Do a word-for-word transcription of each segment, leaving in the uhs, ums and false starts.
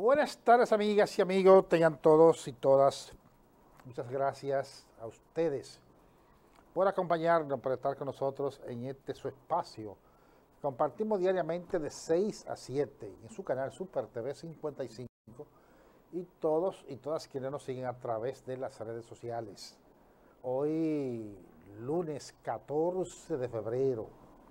Buenas tardes, amigas y amigos, tengan todos y todas. Muchas gracias a ustedes por acompañarnos, por estar con nosotros en este su espacio. Compartimos diariamente de seis a siete en su canal Super T V cincuenta y cinco y todos y todas quienes nos siguen a través de las redes sociales. Hoy, lunes catorce de febrero.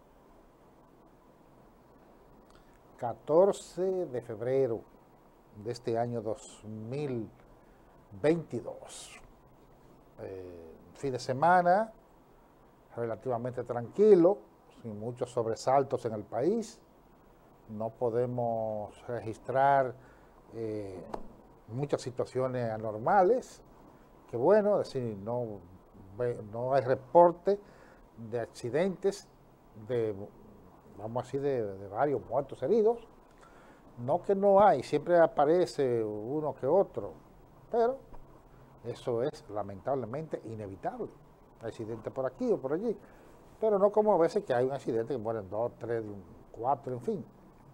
catorce de febrero de este año dos mil veintidós. Eh, fin de semana relativamente tranquilo, sin muchos sobresaltos en el país. No podemos registrar eh, muchas situaciones anormales. Que bueno, es decir, no, no hay reporte de accidentes, de, vamos a decir, de, de varios muertos heridos. No que no hay, siempre aparece uno que otro, pero eso es lamentablemente inevitable. Accidentes por aquí o por allí, pero no como a veces que hay un accidente que mueren dos, tres, cuatro, en fin.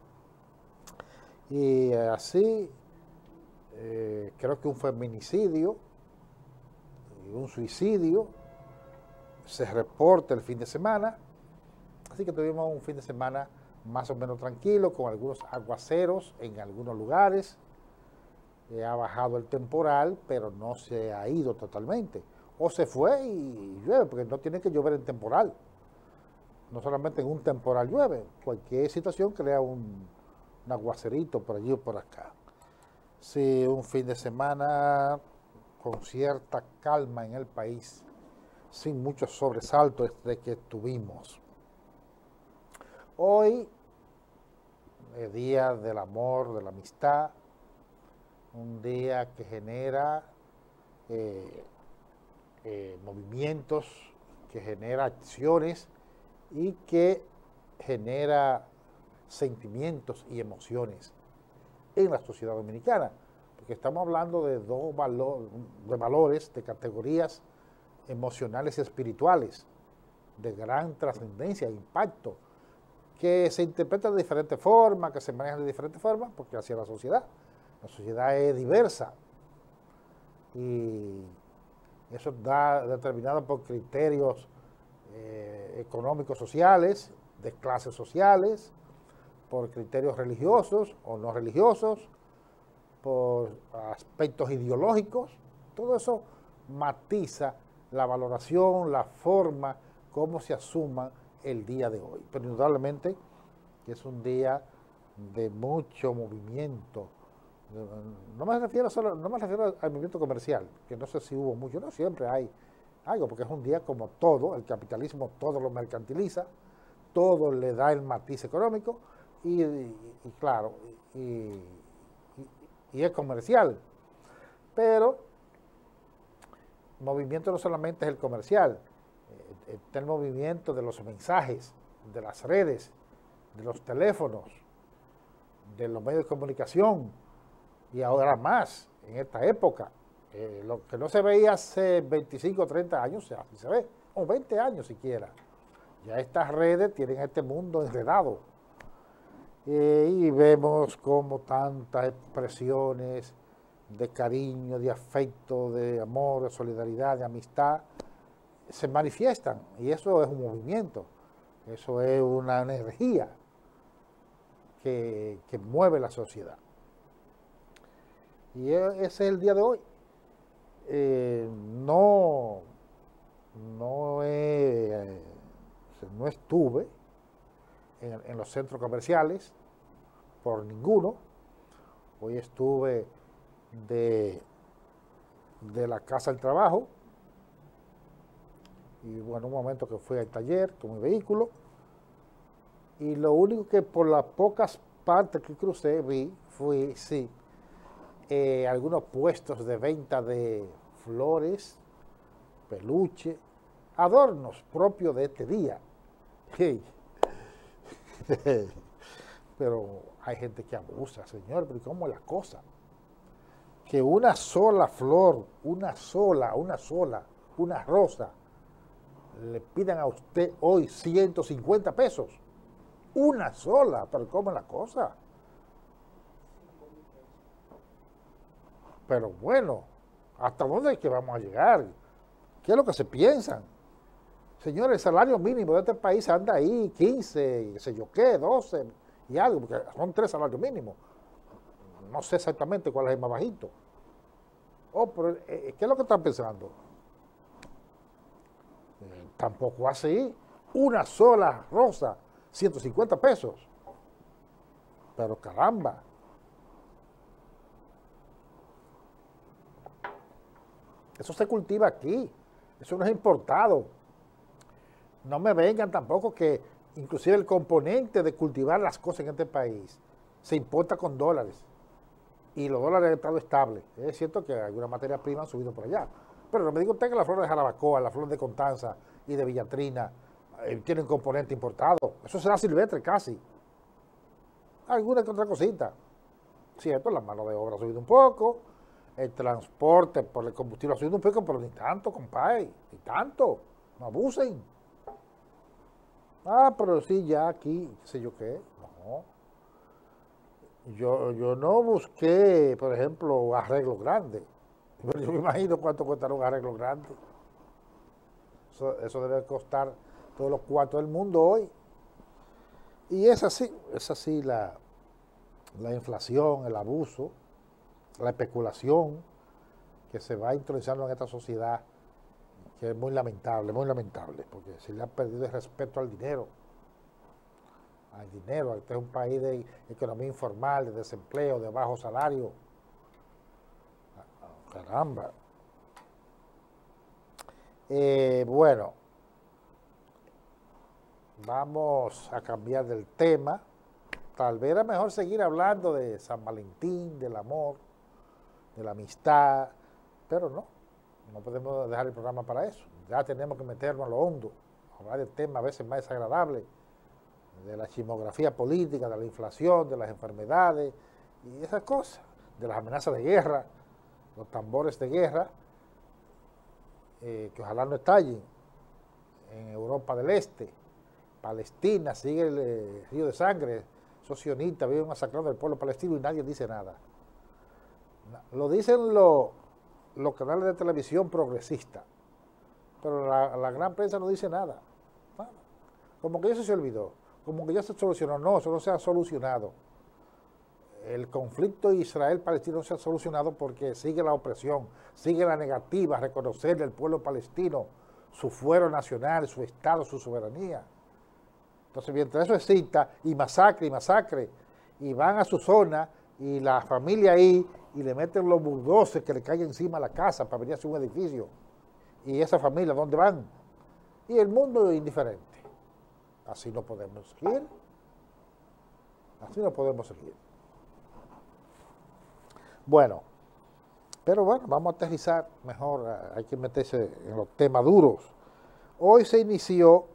Y así, eh, creo que un feminicidio y un suicidio se reporta el fin de semana, así que tuvimos un fin de semana más o menos tranquilo, con algunos aguaceros en algunos lugares. Eh, ha bajado el temporal, pero no se ha ido totalmente. O se fue y llueve, porque no tiene que llover en temporal. No solamente en un temporal llueve, cualquier situación crea un, un aguacerito por allí o por acá. Sí, un fin de semana con cierta calma en el país, sin muchos sobresaltos de que tuvimos. Hoy, el día del amor, de la amistad, un día que genera eh, eh, movimientos, que genera acciones y que genera sentimientos y emociones en la sociedad dominicana, porque estamos hablando de dos valor, de valores, de categorías emocionales y espirituales, de gran trascendencia e impacto, que se interpreta de diferentes formas, que se maneja de diferentes formas, porque así es la sociedad. La sociedad es diversa y eso está determinado por criterios eh, económicos, sociales, de clases sociales, por criterios religiosos o no religiosos, por aspectos ideológicos. Todo eso matiza la valoración, la forma, cómo se asuma el día de hoy. Pero indudablemente es un día de mucho movimiento. No me refiero solo, no me refiero al movimiento comercial, que no sé si hubo mucho, no, siempre hay algo, porque es un día como todo, el capitalismo todo lo mercantiliza, todo le da el matiz económico y, y, y claro, y, y, y es comercial. Pero movimiento no solamente es el comercial, está el movimiento de los mensajes, de las redes, de los teléfonos, de los medios de comunicación, y ahora más, en esta época, eh, lo que no se veía hace veinticinco o treinta años, ya se ve, o veinte años siquiera. Ya estas redes tienen este mundo enredado. Eh, y vemos como tantas expresiones de cariño, de afecto, de amor, de solidaridad, de amistad, se manifiestan, y eso es un movimiento, eso es una energía que, que mueve la sociedad. Y ese es el día de hoy. Eh, no, no, he, no estuve en, en los centros comerciales por ninguno. Hoy estuve de, de la casa al trabajo. Y bueno, un momento que fui al taller con mi vehículo, y lo único que por las pocas partes que crucé vi fue, sí, eh, algunos puestos de venta de flores, peluche, adornos propios de este día. Hey. Pero hay gente que abusa, señor, pero ¿cómo es la cosa? Que una sola flor, una sola, una sola, una rosa, le pidan a usted hoy ciento cincuenta pesos. Una sola, pero ¿cómo es la cosa? Pero bueno, ¿hasta dónde es que vamos a llegar? ¿Qué es lo que se piensan? Señores, el salario mínimo de este país anda ahí, quince, qué sé yo qué, doce y algo, porque son tres salarios mínimos. No sé exactamente cuál es el más bajito. Oh, pero eh, ¿qué es lo que están pensando? Eh, tampoco así. Una sola rosa, ciento cincuenta pesos. Pero caramba. Eso se cultiva aquí. Eso no es importado. No me vengan tampoco que inclusive el componente de cultivar las cosas en este país se importa con dólares. Y los dólares han estado estables. Es cierto que alguna materia prima han subido por allá. Pero no me diga usted que la flor de Jarabacoa, la flor de Constanza y de Villatrina eh, tienen componente importado. Eso será silvestre casi. Alguna que otra cosita. Cierto, la mano de obra ha subido un poco, el transporte por el combustible ha subido un poco, pero ni tanto, compadre, ni tanto. No abusen. Ah, pero sí, ya aquí, qué sé yo qué. No. Yo, yo no busqué, por ejemplo, arreglos grandes. Pero yo me imagino cuánto cuestará un arreglo grande. Eso, eso debe costar todos los cuartos del mundo hoy. Y es así, es así la, la inflación, el abuso, la especulación que se va introduciendo en esta sociedad, que es muy lamentable, muy lamentable, porque se le ha perdido el respeto al dinero. Al dinero, este es un país de economía informal, de desempleo, de bajo salario. Caramba. Eh, bueno, vamos a cambiar del tema. Tal vez era mejor seguir hablando de San Valentín, del amor, de la amistad, pero no, no podemos dejar el programa para eso. Ya tenemos que meternos a lo hondo, hablar de temas a veces más desagradables, de la chismografía política, de la inflación, de las enfermedades y esas cosas, de las amenazas de guerra, los tambores de guerra, eh, que ojalá no estallen en Europa del Este. Palestina sigue el eh, río de sangre, esos sionistas viven masacrando al pueblo palestino y nadie dice nada. Lo dicen los, los canales de televisión progresistas, pero la, la gran prensa no dice nada. nada. Como que eso se olvidó, como que ya se solucionó. No, eso no se ha solucionado. El conflicto Israel-Palestina no se ha solucionado porque sigue la opresión, sigue la negativa a reconocer al pueblo palestino su fuero nacional, su Estado, su soberanía. Entonces, mientras eso exista, y masacre, y masacre, y van a su zona, y la familia ahí, y le meten los bulldozers que le caen encima a la casa para venir a hacer un edificio. Y esa familia, ¿dónde van? Y el mundo es indiferente. Así no podemos seguir. Así no podemos seguir. Bueno, pero bueno, vamos a aterrizar mejor, hay que meterse en los temas duros. Hoy se inició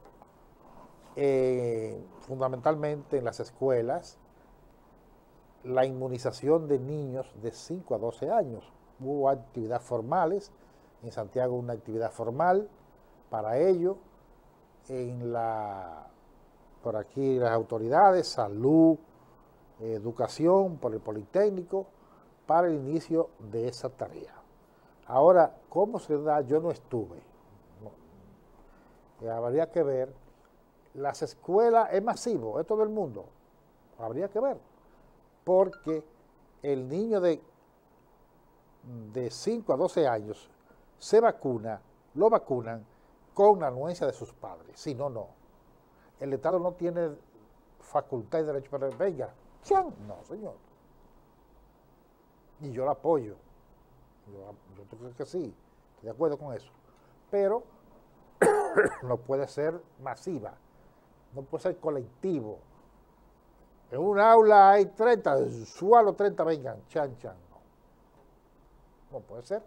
eh, fundamentalmente en las escuelas la inmunización de niños de cinco a doce años. Hubo actividades formales, en Santiago una actividad formal para ello, en la, por aquí las autoridades, salud, educación, por el Politécnico, para el inicio de esa tarea. Ahora, ¿cómo se da? Yo no estuve. No. Habría que ver. Las escuelas, es masivo, es todo el mundo. Habría que ver. Porque el niño de, de cinco a doce años se vacuna, lo vacunan con la anuencia de sus padres. Si no, no. El Estado no tiene facultad y derecho para venga. ¿Quién? No, señor. Y yo la apoyo. Yo, yo creo que sí, estoy de acuerdo con eso. Pero no puede ser masiva, no puede ser colectivo. En un aula hay treinta, suelo treinta vengan, chan, chan. No, no puede ser.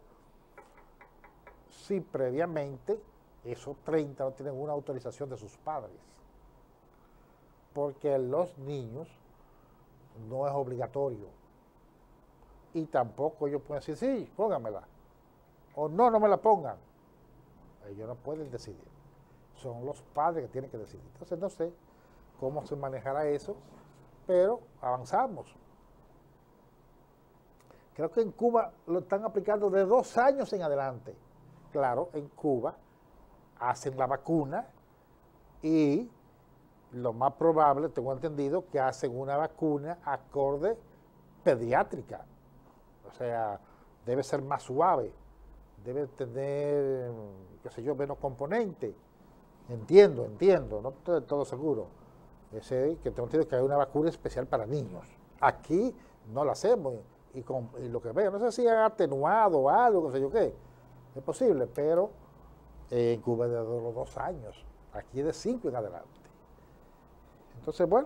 Si previamente esos treinta no tienen una autorización de sus padres. Porque los niños no es obligatorio. Y tampoco ellos pueden decir, sí, póngamela. O no, no me la pongan. Ellos no pueden decidir. Son los padres que tienen que decidir. Entonces no sé cómo se manejará eso, pero avanzamos. Creo que en Cuba lo están aplicando de dos años en adelante. Claro, en Cuba hacen la vacuna y lo más probable, tengo entendido, que hacen una vacuna acorde pediátrica. O sea, debe ser más suave, debe tener, qué sé yo, menos componentes. Entiendo, entiendo, no estoy del todo seguro. Ese, que tengo entendido que hay una vacuna especial para niños. Aquí no la hacemos y, con, y lo que veo, no sé si ha atenuado o algo, qué sé yo qué. Es posible, pero eh, en Cuba es de los dos años, aquí es de cinco en adelante. Entonces, bueno,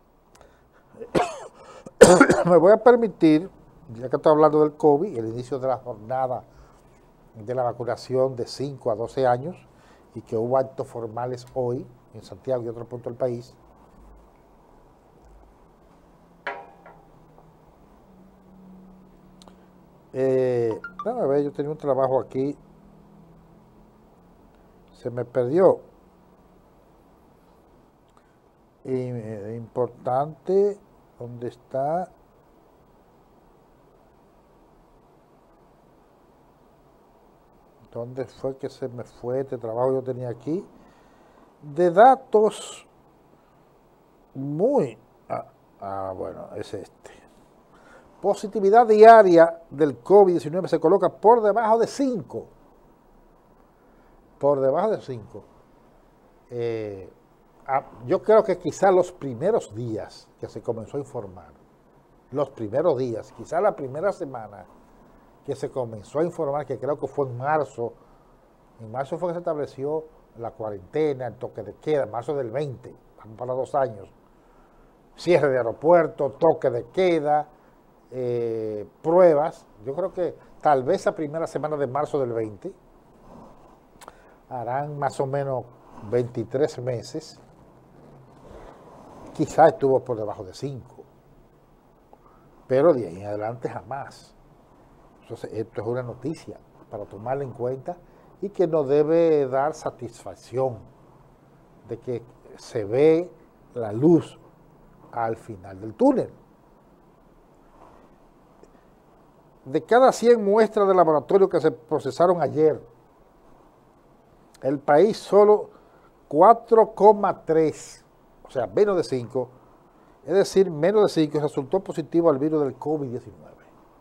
me voy a permitir, ya que estoy hablando del COVID, el inicio de la jornada de la vacunación de cinco a doce años, y que hubo actos formales hoy en Santiago y otro punto del país. Eh, a ver, yo tenía un trabajo aquí, se me perdió. Y, eh, importante, ¿dónde está? ¿Dónde fue que se me fue este trabajo que yo tenía aquí? De datos muy... Ah, ah, bueno, es este. Positividad diaria del COVID diecinueve se coloca por debajo de cinco. Por debajo de cinco. Eh, ah, yo creo que quizá los primeros días que se comenzó a informar, los primeros días, quizá la primera semana que se comenzó a informar, que creo que fue en marzo, en marzo fue que se estableció la cuarentena, el toque de queda, en marzo del veinte, vamos para dos años, cierre de aeropuerto, toque de queda, eh, pruebas. Yo creo que tal vez la primera semana de marzo del veinte, harán más o menos veintitrés meses, quizá estuvo por debajo de cinco, pero de ahí en adelante jamás. Entonces, esto es una noticia para tomarla en cuenta y que nos debe dar satisfacción de que se ve la luz al final del túnel. De cada cien muestras de laboratorio que se procesaron ayer, el país solo cuatro coma tres, o sea, menos de cinco, es decir, menos de cinco resultó positivo al virus del COVID diecinueve.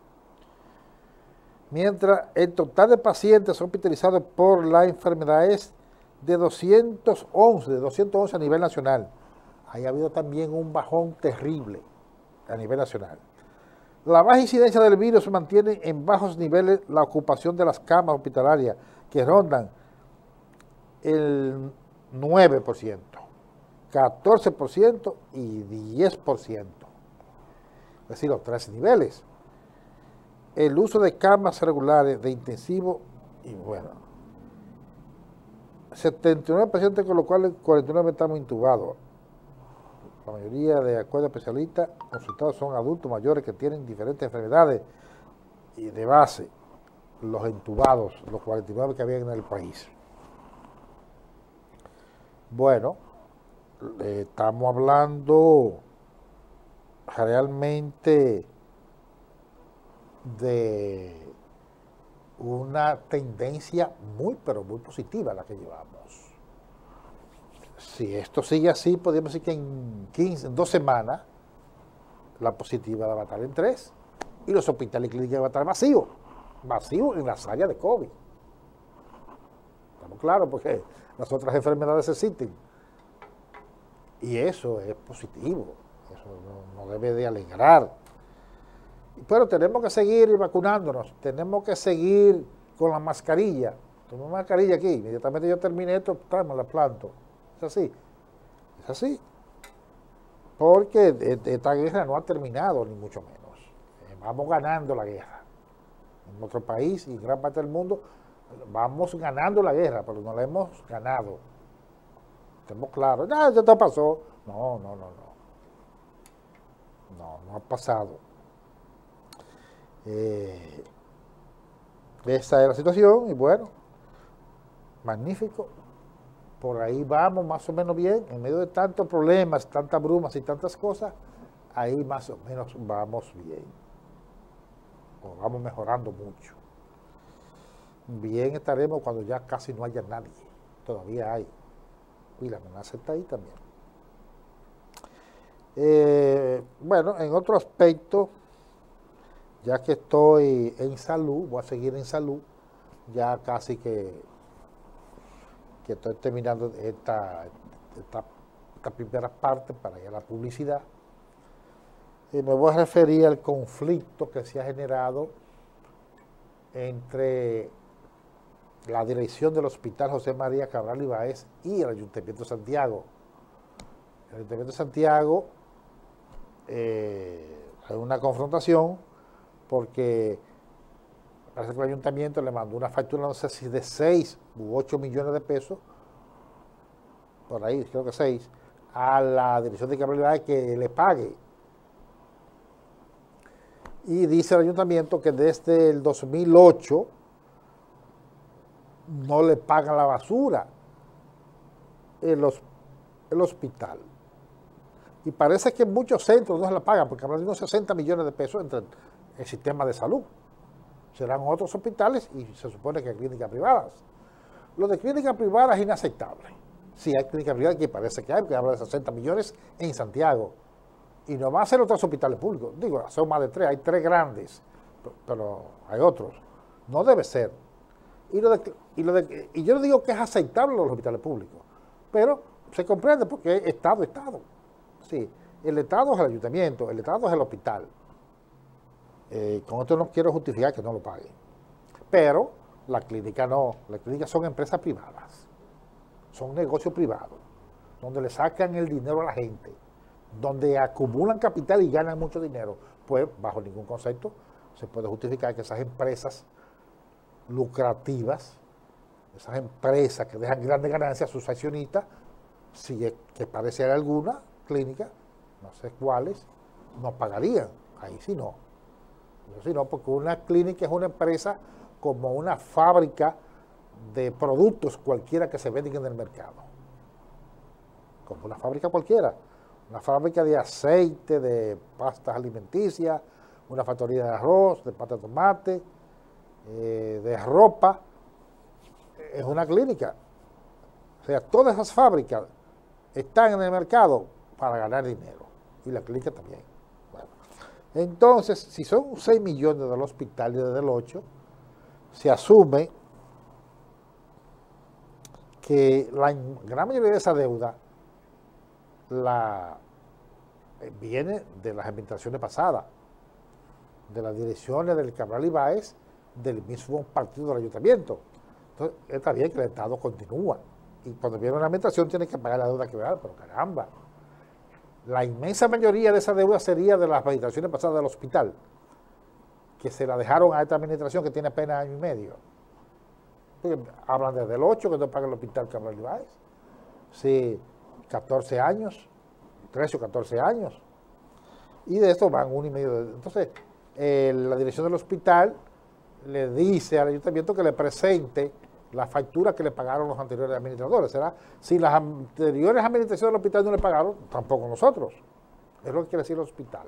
Mientras el total de pacientes hospitalizados por la enfermedad es de doscientos once, de doscientos once a nivel nacional. Ahí ha habido también un bajón terrible a nivel nacional. La baja incidencia del virus mantiene en bajos niveles la ocupación de las camas hospitalarias, que rondan el nueve por ciento, catorce por ciento y diez por ciento. Es decir, los tres niveles. El uso de camas regulares de intensivo, y bueno, setenta y nueve pacientes, con lo cual cuarenta y nueve estamos intubados. La mayoría, de acuerdo a especialistas consultados, son adultos mayores que tienen diferentes enfermedades y de base, los entubados, los cuarenta y nueve que había en el país. Bueno, eh, estamos hablando realmente de una tendencia muy, pero muy positiva la que llevamos. Si esto sigue así, podríamos decir que en quince, en dos semanas, la positiva va a estar en tres y los hospitales y clínicas van a estar vacíos, vacíos en las áreas de COVID. Estamos claros, porque las otras enfermedades existen. Y eso es positivo, eso nos no debe de alegrar. Pero tenemos que seguir vacunándonos, tenemos que seguir con la mascarilla. Tomo mascarilla aquí, inmediatamente yo termine esto, me la planto. Es así, es así. Porque esta guerra no ha terminado, ni mucho menos. Vamos ganando la guerra. En nuestro país y en gran parte del mundo vamos ganando la guerra, pero no la hemos ganado. Estamos claros, ya, ya te pasó. No, no, no, no. No, no ha pasado. Eh, esa es la situación y bueno, magnífico. Por ahí vamos más o menos bien, en medio de tantos problemas, tantas brumas y tantas cosas, ahí más o menos vamos bien. o vamos mejorando mucho. Bien estaremos cuando ya casi no haya nadie, todavía hay, y la amenaza está ahí también. Eh, bueno, en otro aspecto, ya que estoy en salud, voy a seguir en salud, ya casi que, que estoy terminando esta, esta, esta primera parte para ir a la publicidad. Y me voy a referir al conflicto que se ha generado entre la dirección del Hospital José María Cabral Ibáez y el Ayuntamiento de Santiago. El Ayuntamiento de Santiago eh, hay una confrontación porque parece que el Ayuntamiento le mandó una factura, no sé si de seis u ocho millones de pesos, por ahí, creo que seis, a la dirección de Cabral Ibáez que le pague. Y dice el Ayuntamiento que desde el dos mil ocho no le pagan la basura en los, el hospital. Y parece que en muchos centros no se la pagan, porque habrá unos sesenta millones de pesos entre el sistema de salud. Serán otros hospitales y se supone que clínicas privadas. Lo de clínicas privadas es inaceptable. Sí, hay clínicas privadas que parece que hay, porque habla de sesenta millones en Santiago. Y no va a ser otros hospitales públicos. Digo, son más de tres, hay tres grandes, pero hay otros. No debe ser. Y, lo de, y, lo de, y yo no digo que es aceptable los hospitales públicos, pero se comprende porque es Estado, Estado. Sí, el Estado es el ayuntamiento, el Estado es el hospital. Eh, con esto no quiero justificar que no lo paguen. Pero la clínica no, las clínicas son empresas privadas, son negocios privados, donde le sacan el dinero a la gente, donde acumulan capital y ganan mucho dinero. Pues bajo ningún concepto se puede justificar que esas empresas lucrativas, esas empresas que dejan grandes ganancias a sus accionistas, si es que parece haber alguna clínica, no sé cuáles, no pagarían. Ahí sí no. Eso sí no, porque una clínica es una empresa como una fábrica de productos cualquiera que se venden en el mercado. Como una fábrica cualquiera. Una fábrica de aceite, de pastas alimenticias, una factoría de arroz, de pasta de tomate, eh, de ropa. Es una clínica. O sea, todas esas fábricas están en el mercado para ganar dinero. Y la clínica también. Bueno, entonces, si son seis millones del hospital y desde el ocho, se asume que la gran mayoría de esa deuda la eh, viene de las administraciones pasadas, de las direcciones del Cabral Ibáez, del mismo partido del ayuntamiento. Entonces, está bien que el Estado continúa. Y cuando viene una administración tiene que pagar la deuda que va, pero caramba. La inmensa mayoría de esa deuda sería de las administraciones pasadas del hospital, que se la dejaron a esta administración que tiene apenas año y medio. Porque hablan desde el ocho que no paga el hospital Cabral Ibáez. Sí, catorce años, trece o catorce años. Y de esto van uno y medio. De, entonces, eh, la dirección del hospital le dice al ayuntamiento que le presente la factura que le pagaron los anteriores administradores. ¿Será? Si las anteriores administraciones del hospital no le pagaron, tampoco nosotros. Es lo que quiere decir el hospital.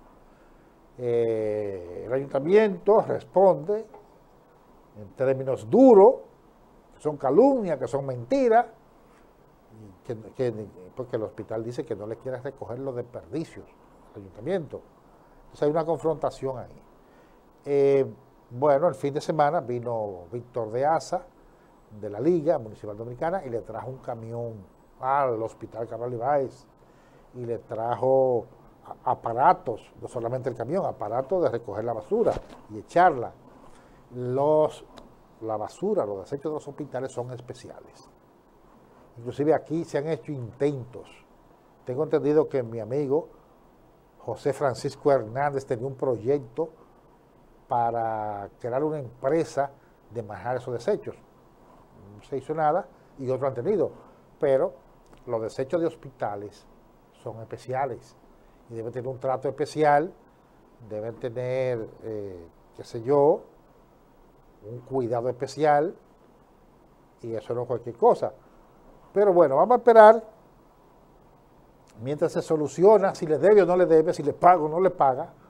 Eh, el ayuntamiento responde en términos duros, que son calumnias, que son mentiras, que, que, porque el hospital dice que no le quiere recoger los desperdicios al ayuntamiento. Entonces hay una confrontación ahí. Eh, bueno, el fin de semana vino Víctor de Asa, de la Liga Municipal Dominicana, y le trajo un camión al hospital Cabral Ibáez, y le trajo aparatos, no solamente el camión, aparatos de recoger la basura y echarla. Los, la basura, los desechos de los hospitales son especiales. Inclusive aquí se han hecho intentos. Tengo entendido que mi amigo José Francisco Hernández tenía un proyecto para crear una empresa de manejar esos desechos. No se hizo nada y otros han tenido, pero los desechos de hospitales son especiales y deben tener un trato especial, deben tener, eh, qué sé yo, un cuidado especial, y eso no es cualquier cosa. Pero bueno, vamos a esperar mientras se soluciona si le debe o no le debe, si le paga o no le paga,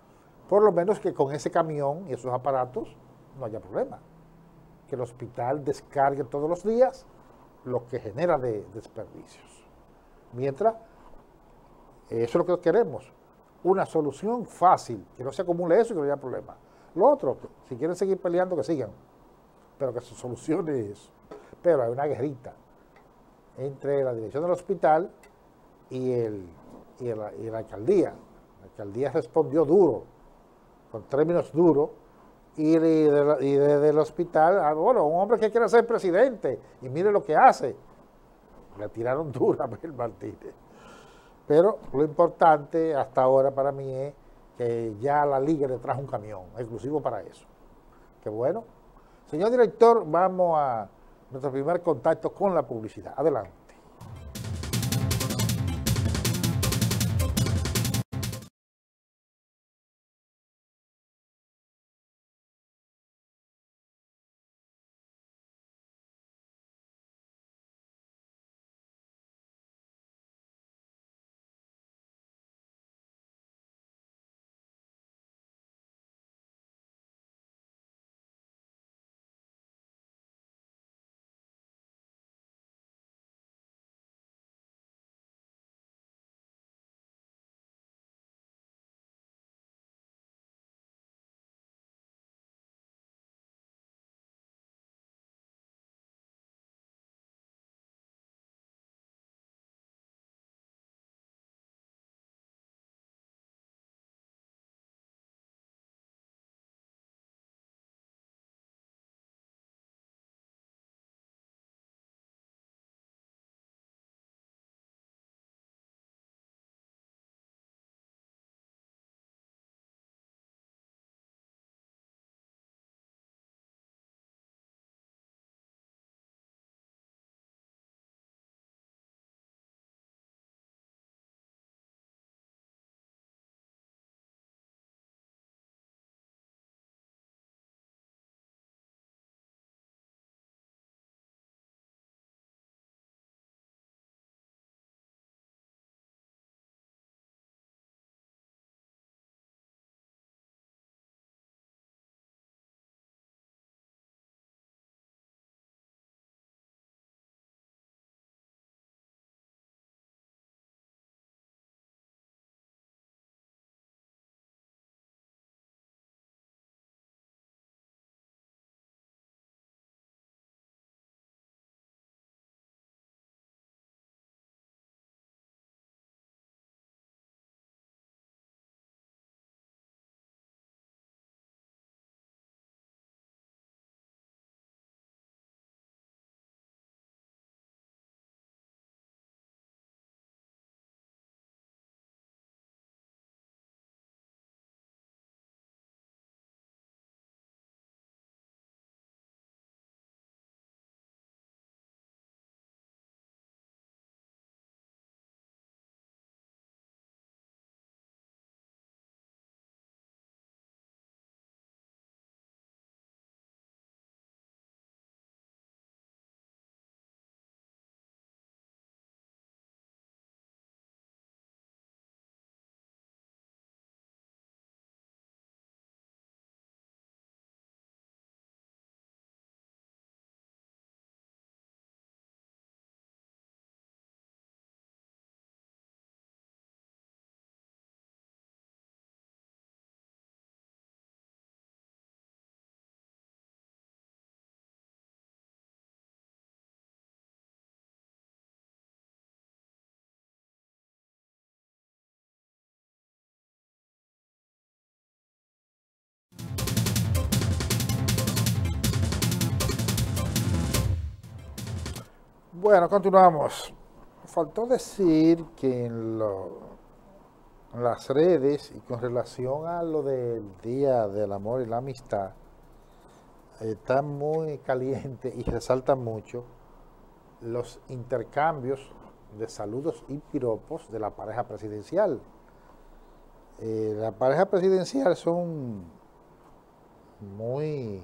por lo menos que con ese camión y esos aparatos no haya problema. Que el hospital descargue todos los días lo que genera de desperdicios. Mientras, eso es lo que queremos, una solución fácil, que no se acumule eso y que no haya problema. Lo otro, si quieren seguir peleando, que sigan, pero que se solucione eso. Pero hay una guerrita entre la dirección del hospital y, el, y, el, y la alcaldía. La alcaldía respondió duro, con términos duros, y, de, de, y desde el hospital, ah, bueno, un hombre que quiere ser presidente, y mire lo que hace. Le tiraron duro a Abel Martínez. Pero lo importante hasta ahora para mí es que ya la liga le trajo un camión, exclusivo para eso. Qué bueno. Señor director, vamos a nuestro primer contacto con la publicidad. Adelante. Bueno, continuamos. Faltó decir que en, lo, en las redes y con relación a lo del Día del Amor y la Amistad, está muy caliente y resalta mucho los intercambios de saludos y piropos de la pareja presidencial. Eh, la pareja presidencial son muy,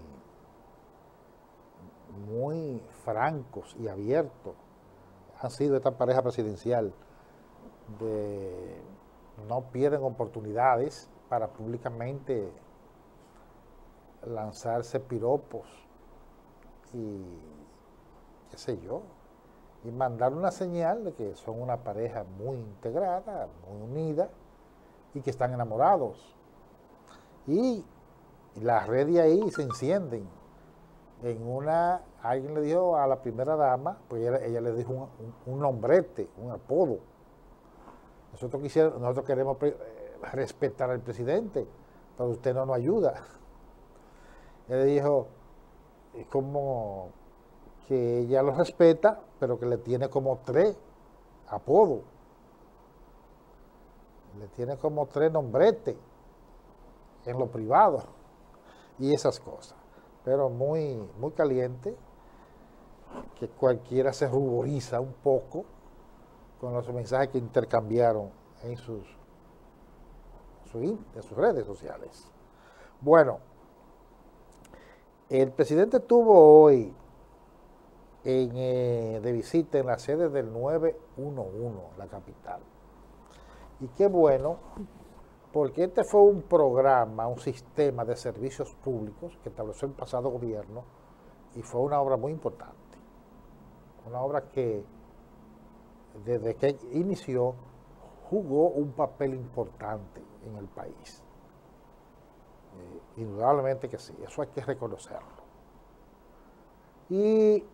muy francos y abiertos. Han sido esta pareja presidencial, de, no pierden oportunidades para públicamente lanzarse piropos y qué sé yo, y mandar una señal de que son una pareja muy integrada, muy unida y que están enamorados. Y las redes ahí se encienden. En una, alguien le dijo a la primera dama, pues ella, ella le dijo un, un, un nombrete, un apodo. Nosotros, quisiera, nosotros queremos respetar al presidente, pero usted no nos ayuda. Él le dijo, es como que ella lo respeta, pero que le tiene como tres apodos. Le tiene como tres nombretes en lo privado y esas cosas. Pero muy, muy caliente, que cualquiera se ruboriza un poco con los mensajes que intercambiaron en sus, su, en sus redes sociales. Bueno, el presidente estuvo hoy en, eh, de visita en la sede del nueve uno uno, la capital. Y qué bueno, porque este fue un programa, un sistema de servicios públicos que estableció el pasado gobierno y fue una obra muy importante. Una obra que desde que inició jugó un papel importante en el país. Eh, indudablemente que sí, eso hay que reconocerlo. Y,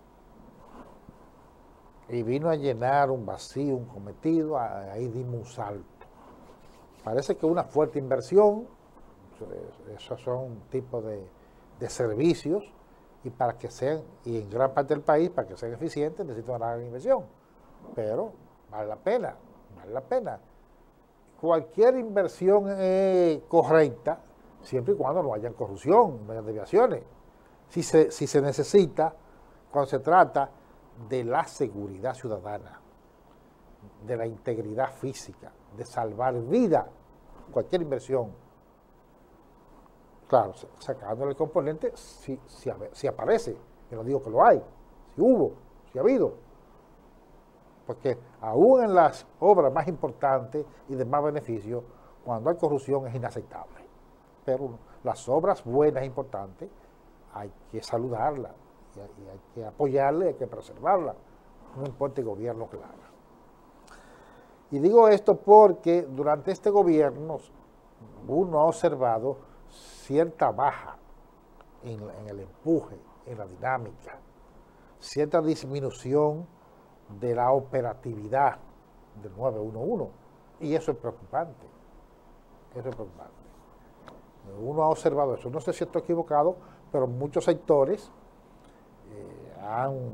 y vino a llenar un vacío, un cometido, ahí dimos un salto. Parece que una fuerte inversión, esos son tipos de, de servicios, y para que sean, y en gran parte del país, para que sean eficientes, necesitan una gran inversión. Pero vale la pena, vale la pena. Cualquier inversión es correcta, siempre y cuando no haya corrupción, no haya desviaciones. Si se, si se necesita, cuando se trata de la seguridad ciudadana, de la integridad física, de salvar vida, cualquier inversión, claro, sacándole el componente, si, si, si aparece, yo no digo que lo hay, si hubo, si ha habido, porque aún en las obras más importantes y de más beneficio, cuando hay corrupción es inaceptable, pero las obras buenas e importantes hay que saludarlas, y hay, y hay que apoyarlas, hay que preservarlas, no importa el gobierno que la haga. Y digo esto porque durante este gobierno uno ha observado cierta baja en, en el empuje, en la dinámica, cierta disminución de la operatividad del nueve uno uno. Y eso es preocupante. Eso es preocupante. Uno ha observado eso. No sé si estoy equivocado, pero muchos sectores eh, han,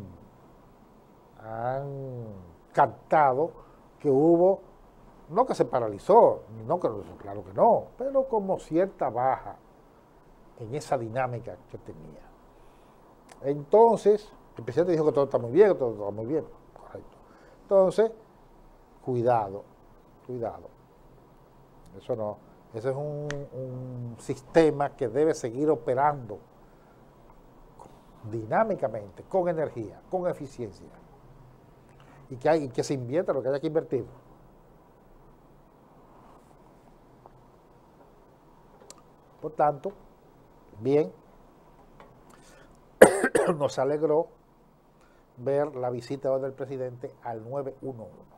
han captado que hubo, no que se paralizó, no que, claro que no, pero como cierta baja en esa dinámica que tenía. Entonces, el presidente dijo que todo está muy bien, que todo está muy bien, correcto. Entonces, cuidado, cuidado. Eso no, ese es un, un sistema que debe seguir operando dinámicamente, con energía, con eficiencia. Y que, hay, y que se invierta lo que haya que invertir. Por tanto, bien, nos alegró ver la visita del presidente al nueve uno uno.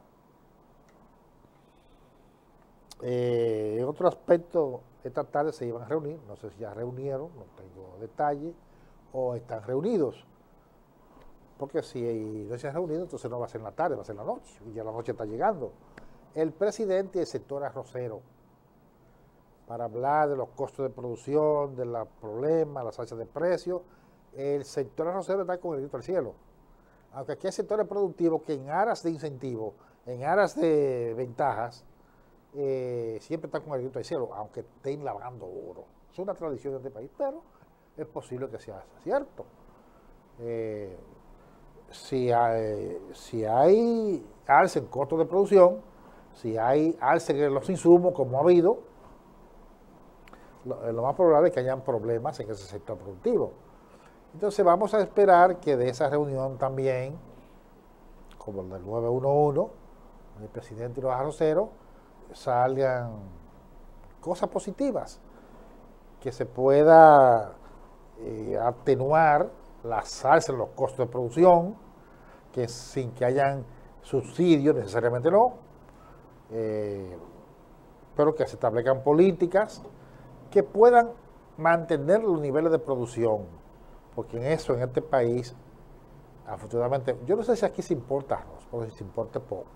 Eh, en otro aspecto, esta tarde se iban a reunir, no sé si ya reunieron, no tengo detalles, o están reunidos. Porque si no se han reunido, entonces no va a ser en la tarde, va a ser en la noche, y ya la noche está llegando. El presidente del sector arrocero, para hablar de los costos de producción, de los problemas, las alzas de precios, el sector arrocero está con el grito al cielo. Aunque aquí hay sectores productivos que en aras de incentivo, en aras de ventajas, eh, siempre están con el grito al cielo, aunque estén lavando oro. Es una tradición de este país, pero es posible que sea cierto. Eh, Si hay, si hay alza en costos de producción, si hay alza en los insumos, como ha habido, lo, lo más probable es que hayan problemas en ese sector productivo. Entonces vamos a esperar que de esa reunión también, como el del nueve uno uno, el presidente y los arroceros, salgan cosas positivas, que se pueda eh, atenuar las alzas en los costos de producción, que sin que hayan subsidios, necesariamente no, eh, pero que se establezcan políticas que puedan mantener los niveles de producción, porque en eso, en este país, afortunadamente, yo no sé si aquí se importa arroz, o si se importa poco,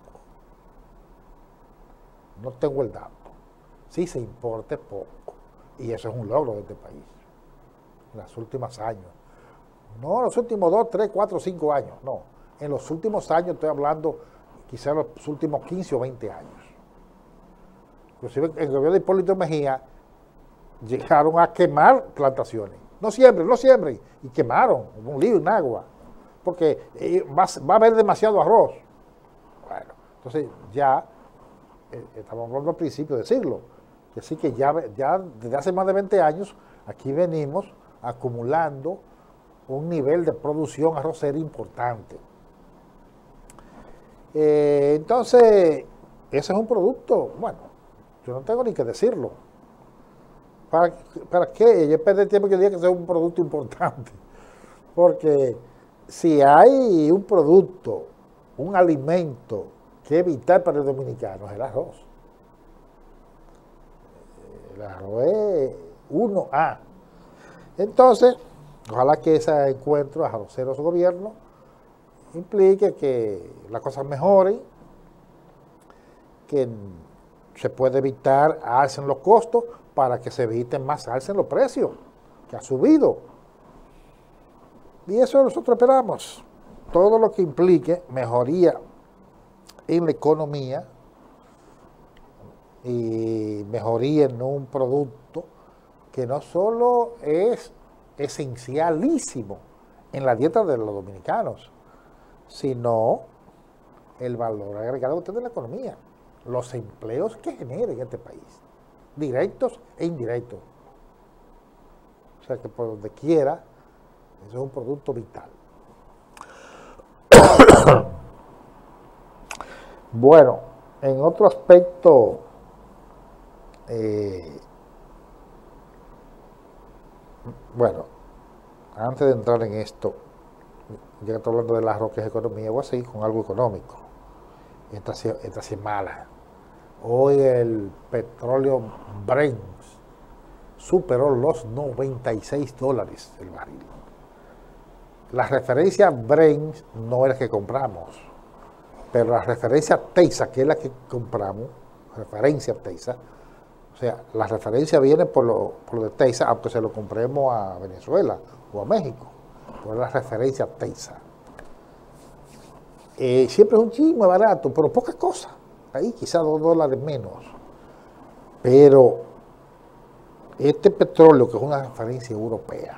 no tengo el dato, sí se importa poco, y eso es un logro de este país, en los últimos años, no en los últimos dos, tres, cuatro, cinco años, no, en los últimos años estoy hablando quizás los últimos quince o veinte años. Inclusive en el gobierno de Hipólito Mejía llegaron a quemar plantaciones. No siembren, no siembren. Y quemaron, un lío en agua. Porque eh, va, va a haber demasiado arroz. Bueno, entonces ya, eh, estamos hablando al principio de siglo, que sí que ya, ya desde hace más de veinte años aquí venimos acumulando un nivel de producción arrocera importante. Eh, entonces, ese es un producto, bueno, yo no tengo ni que decirlo. ¿Para, para qué? Yo perdí el tiempo que diga que es un producto importante. Porque si hay un producto, un alimento que es vital para el dominicano, es el arroz. El arroz es uno A. Entonces, ojalá que ese encuentro arroceros gobierno implique que las cosas mejoren, que se puede evitar alza en los costos para que se eviten más alza en los precios, que ha subido. Y eso nosotros esperamos. Todo lo que implique mejoría en la economía y mejoría en un producto que no solo es esencialísimo en la dieta de los dominicanos, sino el valor agregado que tiene la economía, los empleos que genera en este país, directos e indirectos. O sea que por donde quiera, eso es un producto vital. Bueno, en otro aspecto, eh, bueno, antes de entrar en esto, ya que estoy hablando del arroz que es economía, voy a seguir con algo económico. Esta, esta sí es mala. Hoy el petróleo Brent superó los noventa y seis dólares el barril. La referencia Brent no es la que compramos, pero la referencia Tesa, que es la que compramos, referencia Tesa, o sea, la referencia viene por lo, por lo de Tesa, aunque se lo compremos a Venezuela o a México, por la referencia Tesa. Eh, siempre es un chisme barato, pero pocas cosas. Ahí quizás dos dólares menos. Pero este petróleo, que es una referencia europea,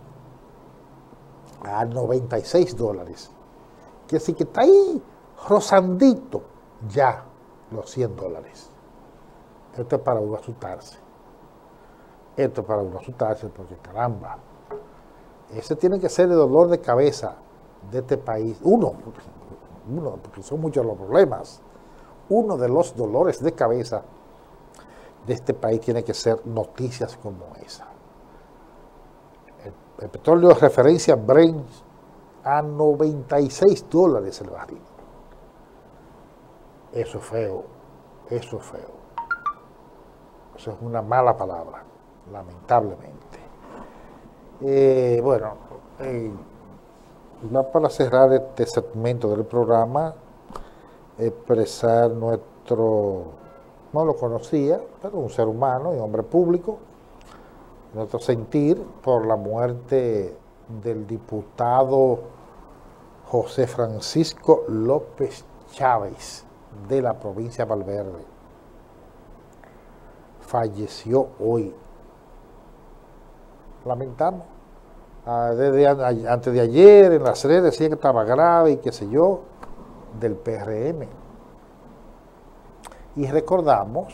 a noventa y seis dólares, que sí que está ahí rozandito ya los cien dólares. Esto es para uno asustarse. Esto es para uno asustarse porque caramba, ese tiene que ser el dolor de cabeza de este país. Uno, uno, porque son muchos los problemas. Uno de los dolores de cabeza de este país tiene que ser noticias como esa. El, el petróleo de referencia Brent a noventa y seis dólares el barril. Eso es feo, eso es feo. Eso es una mala palabra, lamentablemente. Eh, bueno, eh, va para cerrar este segmento del programa, expresar nuestro, no lo conocía, pero un ser humano y hombre público, nuestro sentir por la muerte del diputado José Francisco López Chávez de la provincia de Valverde. Falleció hoy. Lamentamos. Desde antes de ayer en las redes decía que estaba grave y qué sé yo, del P R M. Y recordamos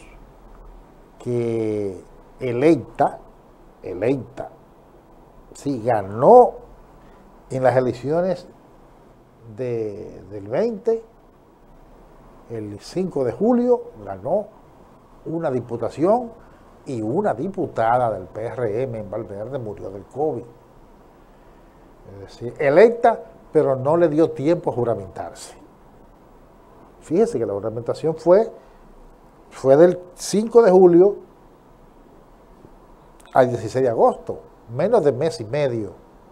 que electa, electa, sí, ganó en las elecciones de, del veinte, el cinco de julio, ganó una diputación y una diputada del P R M en Valverde murió del COVID. Es decir, electa, pero no le dio tiempo a juramentarse. Fíjese que la juramentación fue, fue del cinco de julio al dieciséis de agosto, menos de mes y medio.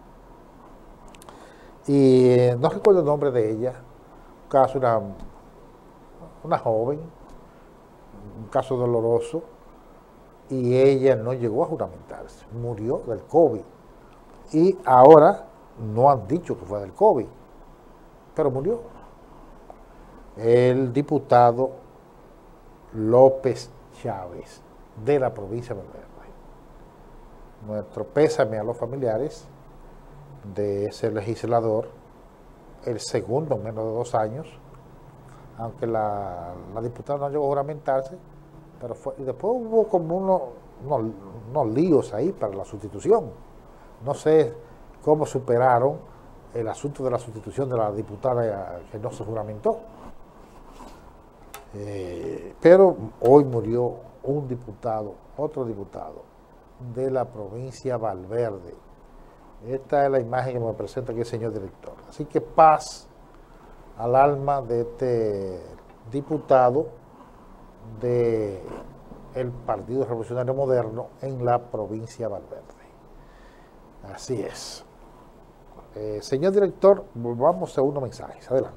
Y eh, no recuerdo el nombre de ella, un caso, una, una joven, un caso doloroso, y ella no llegó a juramentarse, murió del COVID. Y ahora no han dicho que fue del COVID, pero murió. El diputado López Chávez, de la provincia de Valverde. Nuestro pésame a los familiares de ese legislador, el segundo en menos de dos años, aunque la, la diputada no llegó a juramentarse, pero fue, y después hubo como unos, unos, unos líos ahí para la sustitución. No sé cómo superaron el asunto de la sustitución de la diputada que no se juramentó. Eh, pero hoy murió un diputado, otro diputado de la provincia Valverde. Esta es la imagen que me presenta aquí el señor director. Así que paz al alma de este diputado del Partido Revolucionario Moderno en la provincia Valverde. Así es. Eh, señor director, volvamos a unos mensajes. Adelante.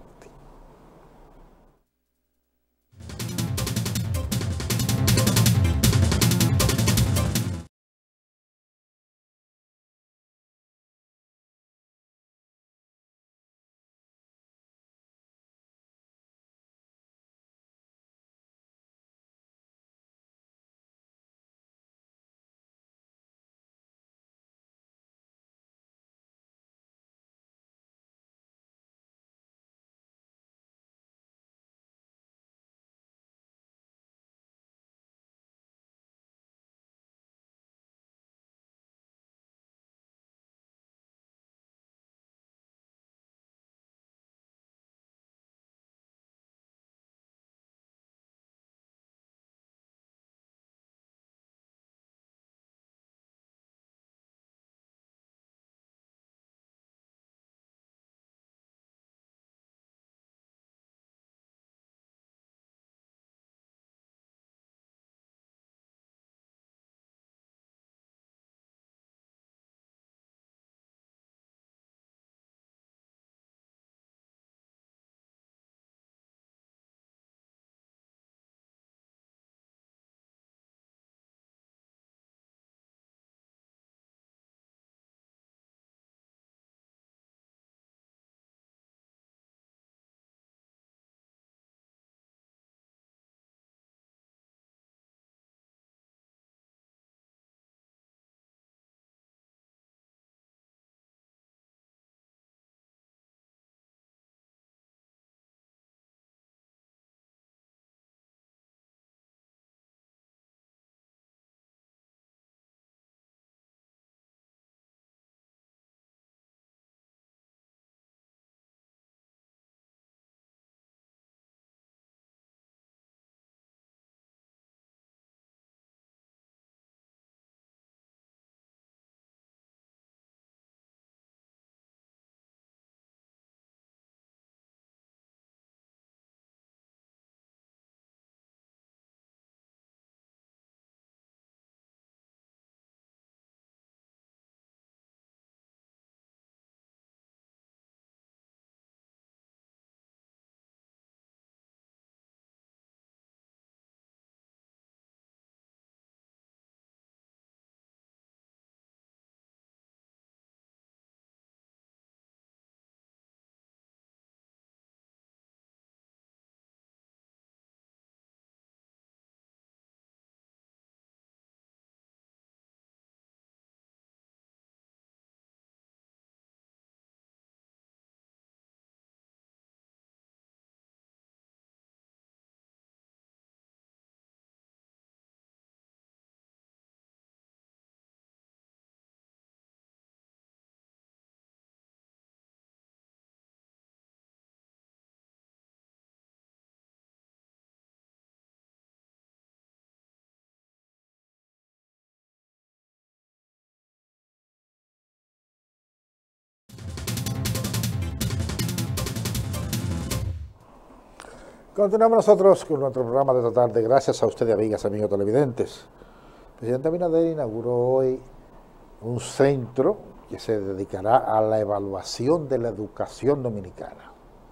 Continuamos nosotros con nuestro programa de esta tarde. Gracias a ustedes, amigas, amigos televidentes. El presidente Abinader inauguró hoy un centro que se dedicará a la evaluación de la educación dominicana.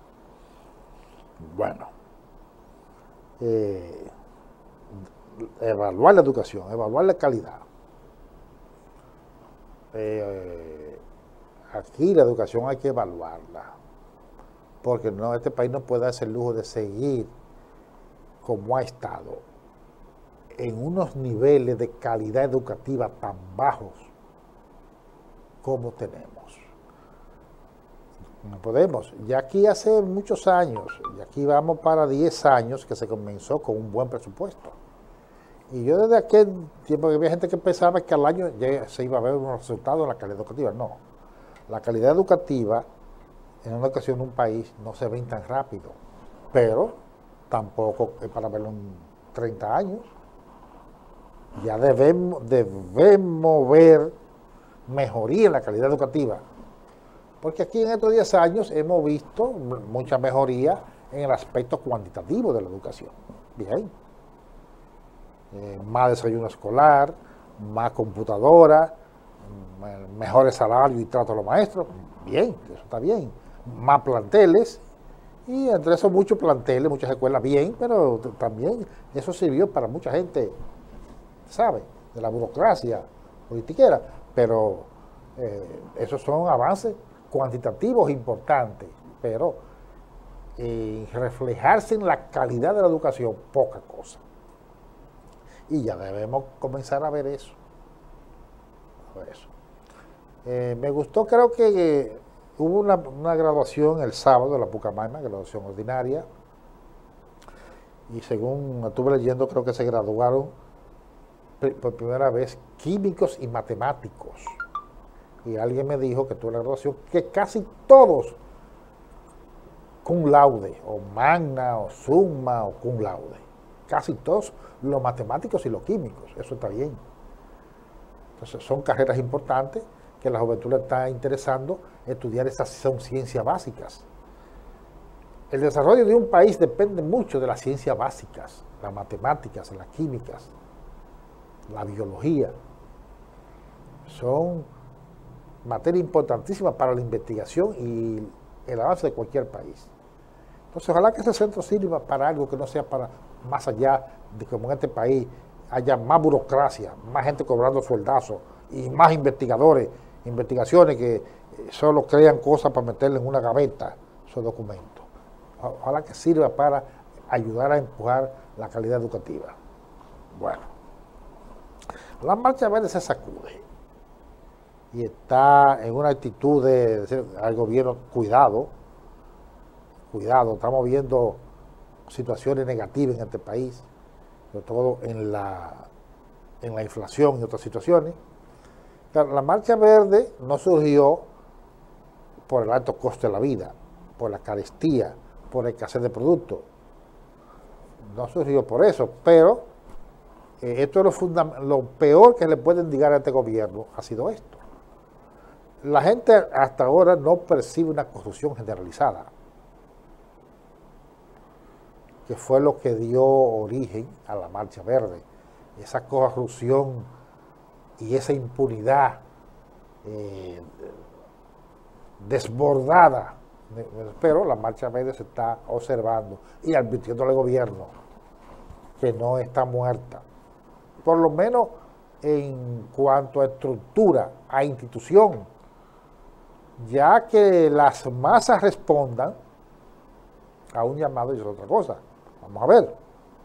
Bueno, eh, evaluar la educación, evaluar la calidad. Eh, aquí la educación hay que evaluarla, porque no, este país no puede darse el lujo de seguir como ha estado, en unos niveles de calidad educativa tan bajos como tenemos. No podemos. Ya aquí hace muchos años, y aquí vamos para diez años que se comenzó con un buen presupuesto. Y yo desde aquel tiempo que había gente que pensaba que al año ya se iba a ver unos resultados en la calidad educativa. No. La calidad educativa en una ocasión en un país no se ven tan rápido, pero tampoco es para verlo en treinta años. Ya debemos, debemos ver mejoría en la calidad educativa, porque aquí en estos diez años hemos visto mucha mejoría en el aspecto cuantitativo de la educación. Bien, eh, más desayuno escolar, más computadora, mejores salarios y trato a los maestros, bien, eso está bien, más planteles, y entre esos muchos planteles, muchas escuelas, bien, pero también eso sirvió para mucha gente, ¿sabe?, de la burocracia politiquera, pero eh, esos son avances cuantitativos importantes, pero eh, reflejarse en la calidad de la educación, poca cosa. Y ya debemos comenzar a ver eso. eso. Eh, me gustó, creo que eh, hubo una, una graduación el sábado de la Pucamaima, graduación ordinaria, y según estuve leyendo, creo que se graduaron por primera vez químicos y matemáticos. Y alguien me dijo que tuvo la graduación, que casi todos cum laude, o magna, o summa, o cum laude. Casi todos los matemáticos y los químicos, eso está bien. Entonces son carreras importantes que la juventud le está interesando estudiar. Esas son ciencias básicas. El desarrollo de un país depende mucho de las ciencias básicas, las matemáticas, las químicas, la biología. Son materias importantísimas para la investigación y el avance de cualquier país. Entonces, ojalá que ese centro sirva para algo que no sea para más allá de que como en este país haya más burocracia, más gente cobrando sueldazos y más investigadores, investigaciones que solo crean cosas para meterle en una gaveta esos documentos. Ojalá que sirva para ayudar a empujar la calidad educativa. Bueno, la Marcha Verde se sacude y está en una actitud de decir al gobierno, cuidado, cuidado, estamos viendo situaciones negativas en este país, sobre todo en la, en la inflación y otras situaciones. La Marcha Verde no surgió por el alto costo de la vida, por la carestía, por la escasez de productos. No surgió por eso, pero eh, esto es lo, lo peor que le pueden indicar a este gobierno ha sido esto. La gente hasta ahora no percibe una corrupción generalizada, que fue lo que dio origen a la Marcha Verde. Esa corrupción y esa impunidad eh, desbordada, pero la Marcha Verde se está observando y advirtiendo al gobierno que no está muerta, por lo menos en cuanto a estructura, a institución, ya que las masas respondan a un llamado y es otra cosa. Vamos a ver.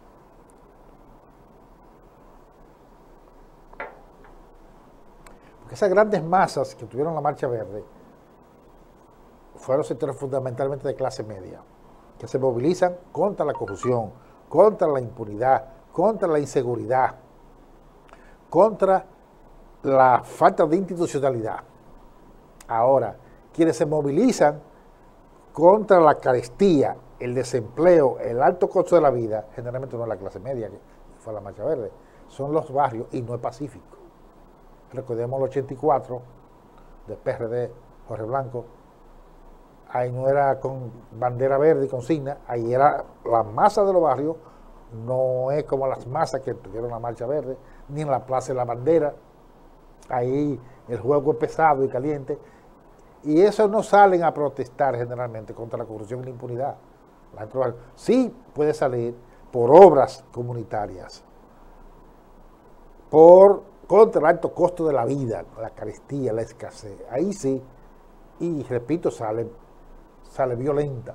Porque esas grandes masas que tuvieron la Marcha Verde fueron sectores fundamentalmente de clase media, que se movilizan contra la corrupción, contra la impunidad, contra la inseguridad, contra la falta de institucionalidad. Ahora, quienes se movilizan contra la carestía, el desempleo, el alto costo de la vida, generalmente no es la clase media, que fue la Marcha Verde, son los barrios y no es Pacífico. Recordemos el ochenta y cuatro del P R D, Jorge Blanco, ahí no era con bandera verde y consigna, ahí era la masa de los barrios, no es como las masas que tuvieron la marcha verde, ni en la plaza de la bandera, ahí el juego es pesado y caliente, y esos no salen a protestar generalmente contra la corrupción y la impunidad. La gente sí puede salir por obras comunitarias, por contra el alto costo de la vida, la carestía, la escasez, ahí sí, y repito, sale, sale violenta.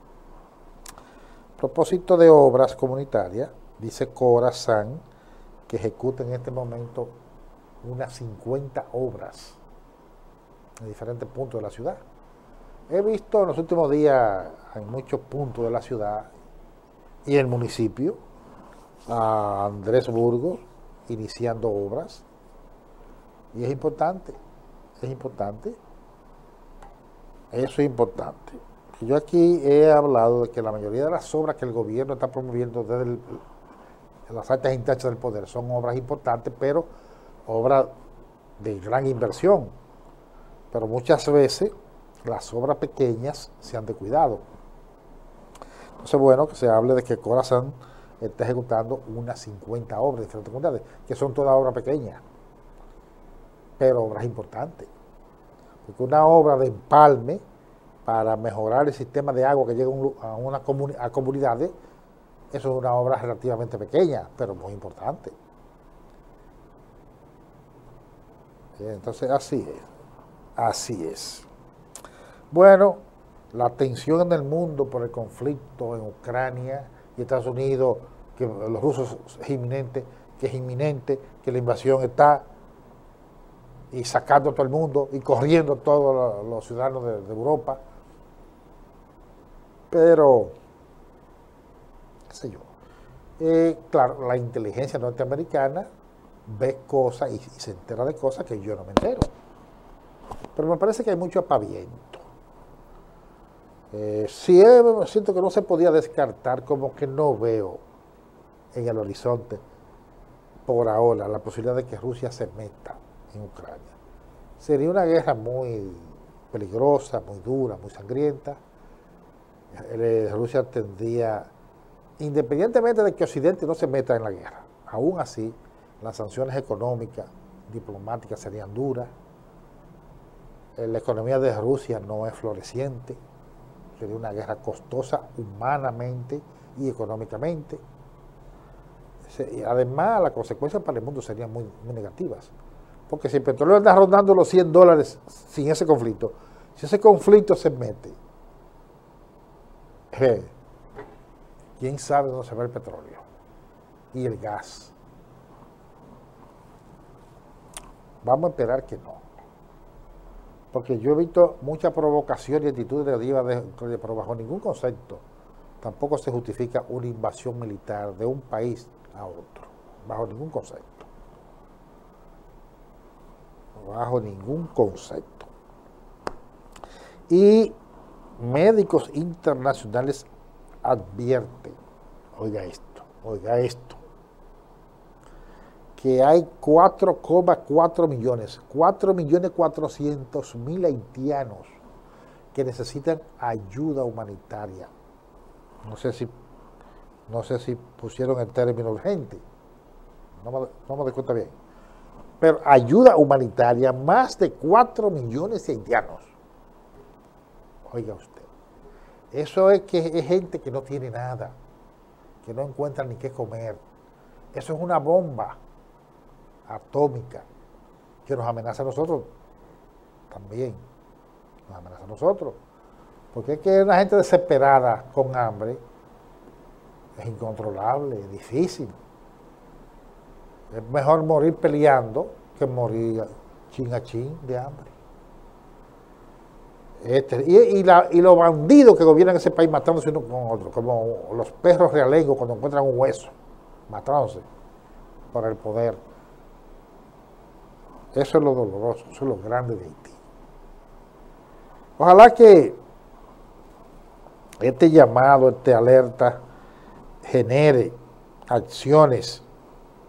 A propósito de obras comunitarias, dice Corazán que ejecuta en este momento unas cincuenta obras en diferentes puntos de la ciudad. He visto en los últimos días en muchos puntos de la ciudad y en el municipio a Andrés Burgos iniciando obras, y es importante, es importante, eso es importante. Yo aquí he hablado de que la mayoría de las obras que el gobierno está promoviendo desde el, las altas instancias del poder son obras importantes, pero obras de gran inversión, pero muchas veces las obras pequeñas se han descuidado. Entonces, bueno, que se hable de que Corazán está ejecutando unas cincuenta obras de diferentes comunidades, que son todas obras pequeñas, pero obras importantes. Porque una obra de empalme para mejorar el sistema de agua que llega a, una comuni a comunidades, eso es una obra relativamente pequeña, pero muy importante. Entonces, así es, así es. Bueno, la tensión en el mundo por el conflicto en Ucrania y Estados Unidos, que los rusos es inminente, que es inminente, que la invasión está, y sacando a todo el mundo y corriendo a todos los ciudadanos de, de Europa. Pero, qué sé yo, eh, claro, la inteligencia norteamericana ve cosas y, y se entera de cosas que yo no me entero. Pero me parece que hay mucho apaviento. Eh, sí, eh, siento que no se podía descartar, como que no veo en el horizonte por ahora la posibilidad de que Rusia se meta en Ucrania. Sería una guerra muy peligrosa, muy dura, muy sangrienta. Eh, Rusia tendría, independientemente de que Occidente no se meta en la guerra, aún así las sanciones económicas, diplomáticas serían duras. Eh, la economía de Rusia no es floreciente. Sería una guerra costosa humanamente y económicamente. Y además, las consecuencias para el mundo serían muy, muy negativas. Porque si el petróleo anda rondando los cien dólares sin ese conflicto, si ese conflicto se mete, eh, ¿quién sabe dónde se va el petróleo? Y el gas. Vamos a esperar que no. Porque yo he visto mucha provocación y actitudes negativas, de, de, pero bajo ningún concepto tampoco se justifica una invasión militar de un país a otro, bajo ningún concepto. Bajo ningún concepto. Y médicos internacionales advierten, oiga esto, oiga esto, que hay cuatro coma cuatro millones, cuatro millones cuatrocientos mil haitianos que necesitan ayuda humanitaria. No sé si, no sé si pusieron el término urgente, no me, no me doy cuenta bien. Pero ayuda humanitaria, más de cuatro millones de haitianos. Oiga usted, eso es que es gente que no tiene nada, que no encuentra ni qué comer. Eso es una bomba atómica que nos amenaza a nosotros también, nos amenaza a nosotros, porque es que una gente desesperada con hambre es incontrolable, es difícil. Es mejor morir peleando que morir chin a chin de hambre. Este, y, y, la, y los bandidos que gobiernan ese país matándose uno con otro, como los perros realengos cuando encuentran un hueso, matándose por el poder. Eso es lo doloroso, eso es lo grande de Haití. Ojalá que este llamado, este alerta, genere acciones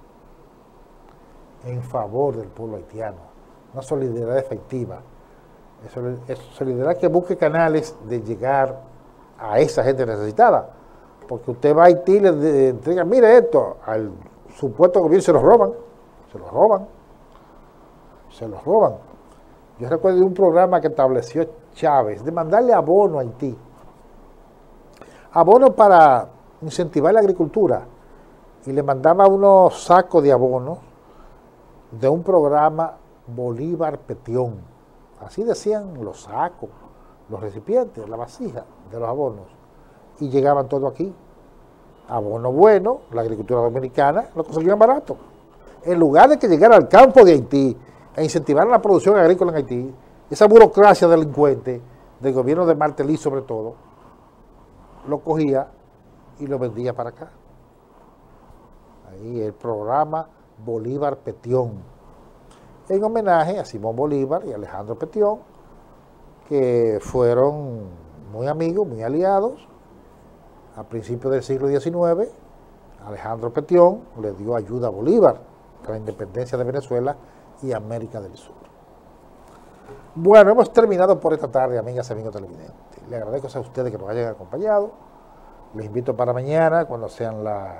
en favor del pueblo haitiano, una solidaridad efectiva Eso, eso, solidaridad que busque canales de llegar a esa gente necesitada. Porque usted va a Haití y le entrega, mire esto, al supuesto gobierno se los roban, se los roban, se los roban. Yo recuerdo de un programa que estableció Chávez, de mandarle abono a Haití. Abono para incentivar la agricultura. Y le mandaba unos sacos de abono de un programa Bolívar Petión. Así decían los sacos, los recipientes, la vasija de los abonos. Y llegaban todo aquí. Abono bueno, la agricultura dominicana lo conseguían barato. En lugar de que llegara al campo de Haití e incentivar la producción agrícola en Haití, esa burocracia delincuente del gobierno de Martelly sobre todo, lo cogía y lo vendía para acá. Ahí el programa Bolívar Petión, en homenaje a Simón Bolívar y Alejandro Petión, que fueron muy amigos, muy aliados. A principios del siglo diecinueve, Alejandro Petión le dio ayuda a Bolívar para la independencia de Venezuela y América del Sur. Bueno, hemos terminado por esta tarde, amigas y amigos televidentes. Le agradezco a ustedes que nos hayan acompañado. Les invito para mañana, cuando sean las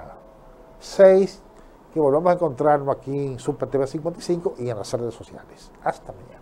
seis, que volvamos a encontrarnos aquí en Super T V cincuenta y cinco y en las redes sociales. Hasta mañana.